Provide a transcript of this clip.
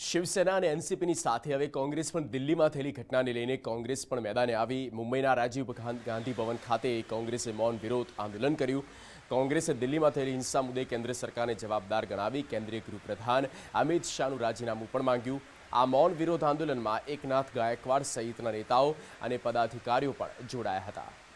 શિવસેના અને એનસીપીની સાથે હવે કોંગ્રેસ પણ દિલ્હીમાં થયેલી ઘટનાને લઈને કોંગ્રેસ પણ મેદાને આવી। મુંબઈના રાજીવ ગાંધી ભવન ખાતે કોંગ્રેસે મૌન વિરોધ આંદોલન કર્યું। કોંગ્રેસે દિલ્હીમાં થયેલી હિંસા મુદ્દે કેન્દ્ર સરકારને જવાબદાર ગણાવી કેન્દ્રીય ગૃહપ્રધાન અમિત શાહનું રાજીનામું પણ માંગ્યું। આ મૌન વિરોધ આંદોલનમાં એકનાથ ગાયકવાડ સહિતના નેતાઓ અને પદાધિકારીઓ પણ જોડાયા હતા।